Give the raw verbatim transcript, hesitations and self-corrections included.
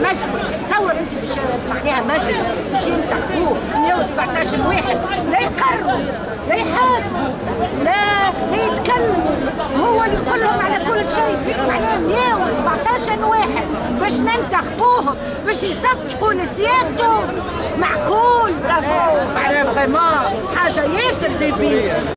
مجلس، تصور انت باش معناها مجلس باش ينتخبوه مئة وسبعطاش واحد، لا يقرروا لا يحاسبوا لا لا يتكلموا، هو اللي يقول لهم على كل شيء، معناها مئة وسبعطاش واحد باش ننتخبوهم باش يصفقوا لسيادته، معقول؟ برافو، معناها فريمون حاجه ياسر ديبيل.